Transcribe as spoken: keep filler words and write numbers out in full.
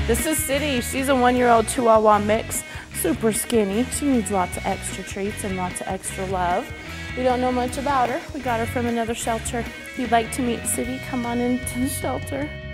This is Ciddy. She's a one-year-old Chihuahua mix, super skinny. She needs lots of extra treats and lots of extra love. We don't know much about her. We got her from another shelter. If you'd like to meet Ciddy, come on into the shelter.